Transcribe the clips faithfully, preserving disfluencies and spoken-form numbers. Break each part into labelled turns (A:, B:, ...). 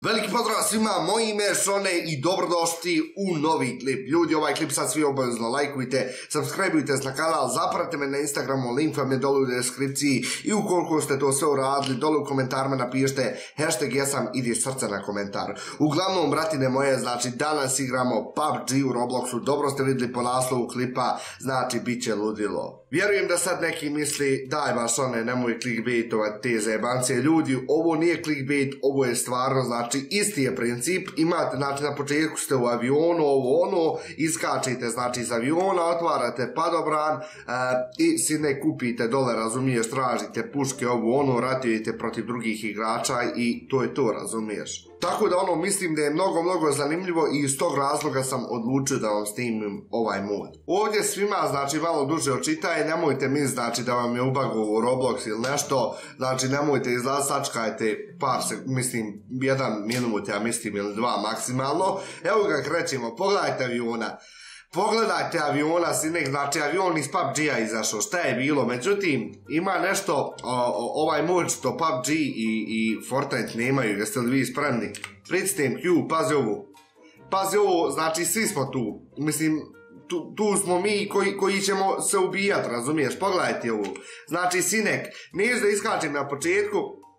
A: Veliki pozdrav svima, moje ime je Šone i dobrodošli u novi klip. Ljudi, ovaj klip sad svi obavezno lajkujte, subscribeujte se na kanal, zapratite me na Instagramu, link vam je dole u deskripciji i ukoliko ste to sve uradili, dole u komentarima napišite hashtag jesam idi srce na komentar. Uglavnom, bratine moje, znači danas igramo P U B G u Robloxu, dobro ste vidjeli po naslovu klipa, znači bit će ludilo. Vjerujem da sad neki misli, daj ba Šone, nemoj clickbaitovat te zajebancije. Ljudi, ovo nije clickbait, ovo je stvarno, znači isti je princip. Imate, znači na početku ste u avionu, ovo ono, iskačite znači iz aviona, otvarate padobran uh, i si ne kupite dole, razumiješ, tražite puške, ovo ono, ratujete protiv drugih igrača i to je to, razumiješ. Tako da ono, mislim da je mnogo, mnogo zanimljivo i iz tog razloga sam odlučio da vam snimim ovaj mod. Ovdje svima, znači, malo duže očitaj, nemojte mi, znači, da vam je ubagovo Roblox ili nešto, znači, nemojte izlaziti, sačkajte par se, mislim, jedan minut, ja mislim, ili dva maksimalno. Evo ga, krećemo, pogledajte aviona. Pogledajte aviona, sinek, znači avion iz P U B G-a izašao, šta je bilo, međutim, ima nešto, o, o, ovaj mod što P U B G i, i Fortnite nemaju, jeste li vi spremni? Pritisnem Q, pazi ovo, pazi ovo, znači svi smo tu, mislim, tu, tu smo mi koji, koji ćemo se ubijati, razumiješ, pogledajte ovo, znači sinek, neću da iskačem na početku,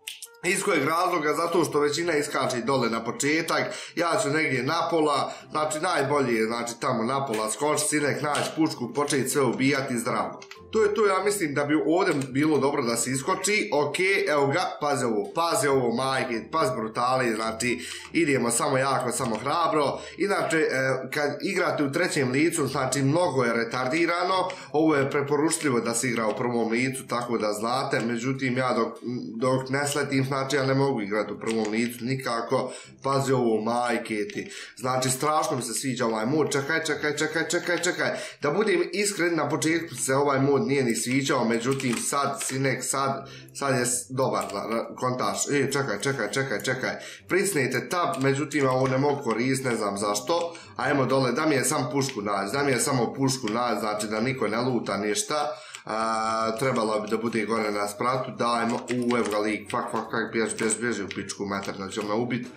A: iz kojeg razloga, zato što većina iskače dole na početak, ja ću negdje napola, znači najbolje je, znači tamo napola skoči, sinek, naći pušku, početi sve ubijati zdravo. To je to, ja mislim da bi ovdje bilo dobro da se iskoči, ok, evo ga, pazi ovo, pazi ovo majke, pazi brutali, znači idemo samo jako, samo hrabro, inače kad igrate u trećem licu, znači mnogo je retardirano, ovo je preporučljivo da se igra u prvom licu, tako da znate, međutim ja dok, dok ne sletim, znači ja ne mogu igrati u prvom licu nikako, pazi ovo majke ti, znači strašno mi se sviđa ovaj mod, čekaj, čekaj, čekaj, čekaj, čekaj, da budem iskren, na početku se ovaj mod nije ni sviđao, međutim sad, sinek, sad, sad je dobar kontaž, e, čekaj, čekaj, čekaj, čekaj, prisnijete tab, međutim ovo ne mogu koristiti, ne znam zašto, ajmo dole, da mi je sam pušku naći, da mi je samo pušku naći, znači da niko ne luta ništa. Uh, trebalo bi da bude gore na spratu, dajmo, u evo ga lik, fak, fak, fak, bjež, bjež, bježi u pičku materna, će me ubit,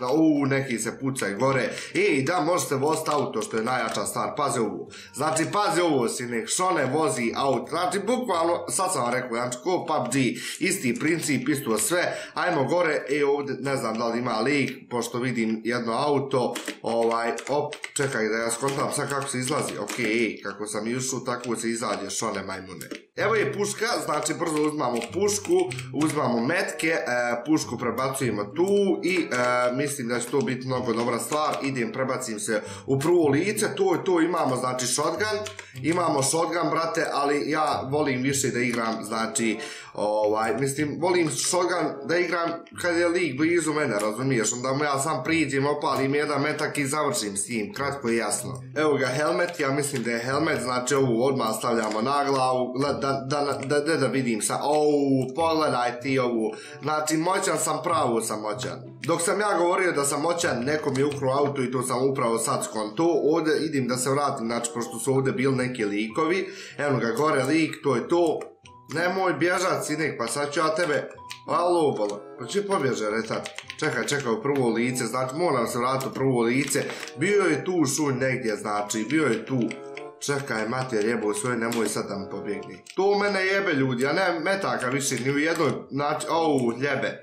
A: u neki se pucaj gore, ej, da, možete voziti auto, što je najjača stvar, pazi ovo, znači, pazi ovo, sinek, Šone vozi auto, znači, bukvalno, sad sam vam rekao, znači, ko P U B G, isti princip, isto sve, ajmo gore, ej, ovdje, ne znam da li ima lik, pošto vidim jedno auto, ovaj, op, čekaj da ja skontam sad kako se izlazi, okej, ej, kako sam išao, tako se izađe, Šone majmune. Evo je puška, znači brzo uzmamo pušku, uzmamo metke, e, pušku prebacujemo tu i e, mislim da će to biti mnogo dobra stvar, idem, prebacim se u prvo lice, to je to, imamo znači shotgun, imamo shotgun brate, ali ja volim više da igram, znači, ovaj, mislim, volim shotgun da igram kad je lik blizu mene, razumiješ, onda mu ja sam priđem, opalim jedan metak i završim s tim, kratko i jasno. Evo ga helmet, ja mislim da je helmet, znači ovu odmah stavljamo na glavu, da Da, da, da, da, da vidim sa, ouu, pogledaj ti ovu, znači moćan sam, pravo sam moćan. Dok sam ja govorio da sam moćan, neko mi je ukro auto i to sam upravo sad skonto, ovdje idem da se vratim, znači pošto su ovdje bili neki likovi, evo ga gore lik, to je to, nemoj bježat sinek, pa sad ću ja tebe, alo bolo, pa će pobježe retard, čekaj, čekaj u prvo lice, znači moram se vratiti u prvo lice, bio je tu šulj negdje, znači, bio je tu. Čekaj, mater jebo svoje, nemoj sad da mi pobjegni. To mene jebe ljudi, ja nemam metaka više ni u jednoj, znači, ouu, ljebe.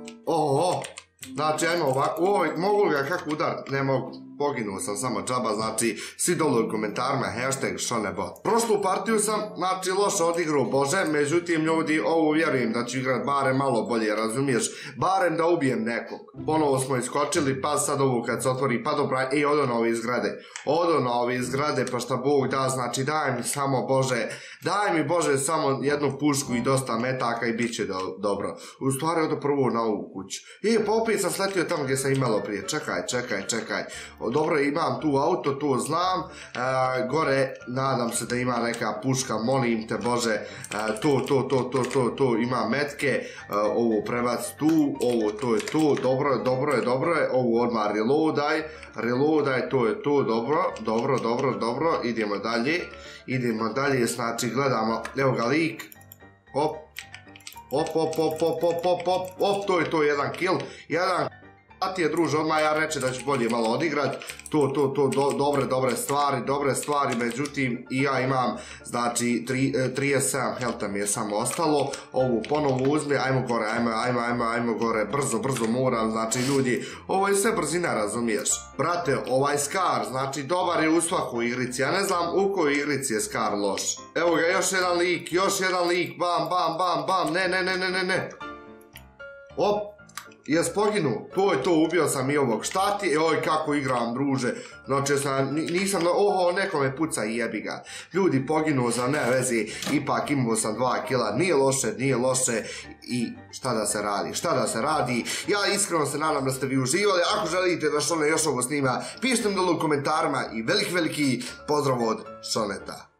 A: Oho, znači, ajmo ovako, oj, mogu li ga kako udar? Ne mogu, poginuo sam samo džaba, znači, svi dole u komentarima, hashtag Šonebot. Prošlu partiju sam, znači, loše odigrao, bože, međutim, ljudi, ovo vjerujem da ću igrat barem malo bolje, razumiješ, barem da ubijem nekog. Ponovo smo iskočili, pa sad ovo kad se otvori padobran, ej, odo na ove zgrade, odo na ove zgrade, pa šta Bog da, znači, daj mi samo, bože, daj mi, bože, samo jednu pušku i dosta metaka i bit će do, dobro. U stvari, odo prvo na ovu kuću. I, pa opet sam sletio tamo gdje sam imalo prije, čekaj, čekaj, čekaj. Dobro, imam tu auto, to znam, e, gore nadam se da ima neka puška, molim te Bože, e, to, to, to, to, to, to, ima metke, e, ovo prebac tu, ovo, to je to, dobro, dobro je, dobro je, ovo odmah reloadaj, reloadaj, to je to, dobro, dobro, dobro, dobro, idemo dalje, idemo dalje, znači gledamo, evo ga lik, op, op, op, op, op, op, op, op, op, to je to, jedan kill, jedan a ti je druže, odmah ja reče da ću bolje malo odigrat, to, to, to, do, dobre, dobre stvari, dobre stvari, međutim i ja imam, znači, trideset sedam helta mi je samo ostalo, ovu ponovo uzme, ajmo gore, ajmo, ajmo, ajmo, ajmo gore, brzo, brzo moram, znači ljudi, ovo je sve brzina, razumiješ? Brate, ovaj Scar, znači dobar je u svakoj igrici, ja ne znam u kojoj igrici je Scar loš. Evo ga, još jedan lik, još jedan lik, bam, bam, bam, bam, ne, ne, ne, ne, ne, ne. Op. Jes poginu, to je to, ubio sam i ovog, šta ti, oj kako igram druže, znači sam, nisam, oho, neko me puca i jebi ga, ljudi poginuo za ne vezi, ipak imao sam dva kila, nije loše, nije loše i šta da se radi, šta da se radi, ja iskreno se nadam da ste vi uživali, ako želite da Šone još ovo snima, pišite mi dole u komentarima i veliki veliki pozdrav od Šoneta.